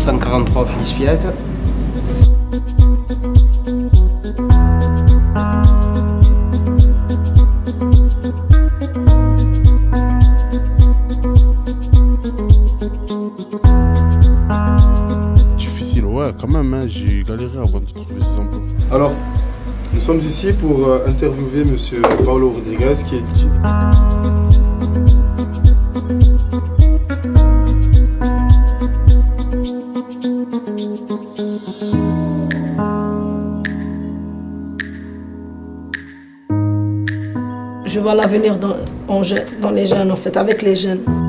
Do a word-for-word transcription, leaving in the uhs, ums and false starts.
cent quarante-trois Félix Villette. Difficile, ouais, quand même, hein, j'ai galéré avant de trouver ces emplois. Alors, nous sommes ici pour euh, interviewer M. Paulo Rodriguez qui est... Je vois l'avenir dans, dans les jeunes, en fait, avec les jeunes.